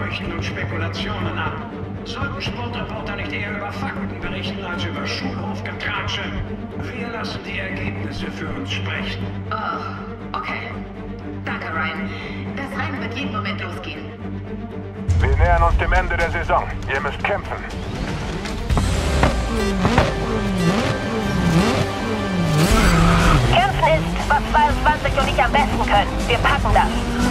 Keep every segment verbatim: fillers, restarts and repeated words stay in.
Gerüchten und Spekulationen ab. Sollten Sportreporter nicht eher über Fakten berichten als über Schulhofgetratsche? Wir lassen die Ergebnisse für uns sprechen. Oh, okay. Danke, Ryan. Das Rennen wird jeden Moment losgehen. Wir nähern uns dem Ende der Saison. Ihr müsst kämpfen. Kämpfen ist, was zweiundzwanzig und ich am besten können. Wir packen das.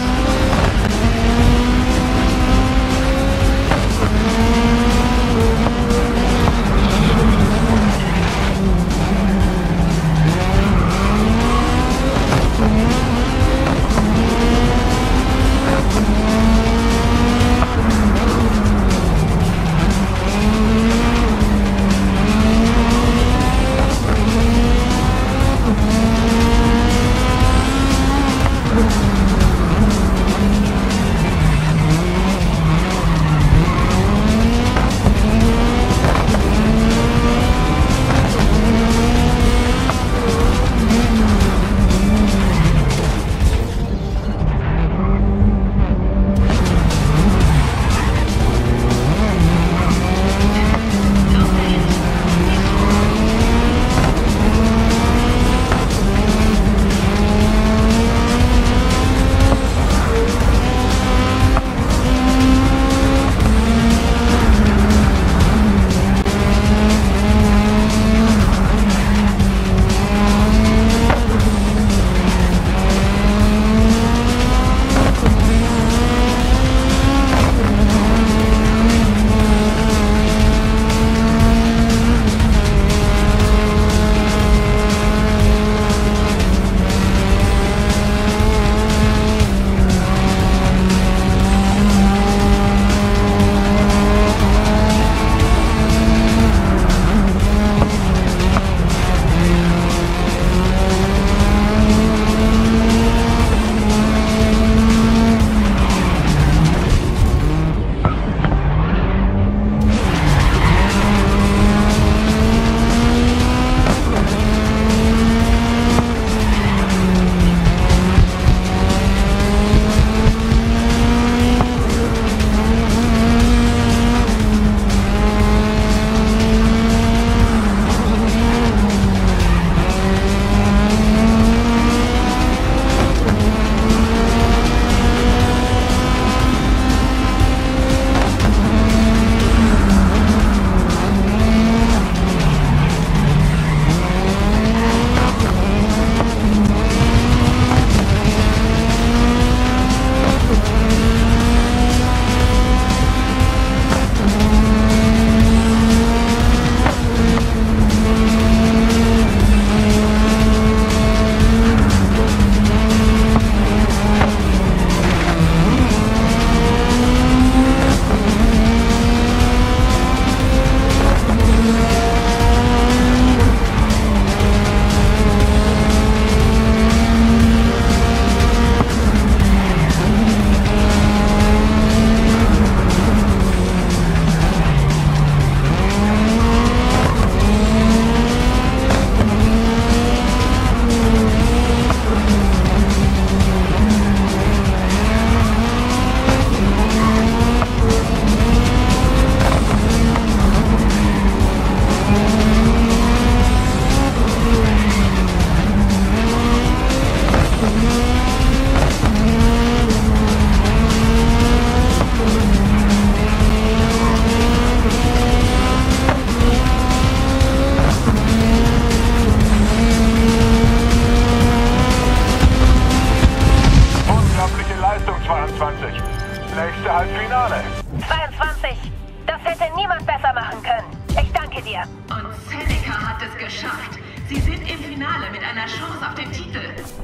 Nächste Halbfinale. zweiundzwanzig. Das hätte niemand besser machen können. Ich danke dir. Und Seneca hat es geschafft. Sie sind im Finale mit einer Chance auf den Titel.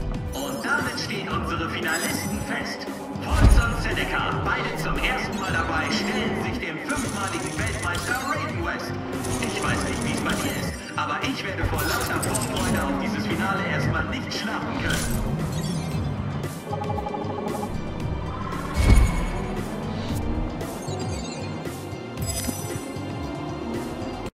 Und damit stehen unsere Finalisten fest. Volz und Seneca, beide zum ersten Mal dabei, stellen sich dem fünfmaligen Weltmeister Raiden West. Ich weiß nicht, wie es bei dir ist, aber ich werde vor lauter Vorfreude auf dieses Finale erstmal nicht schlafen können.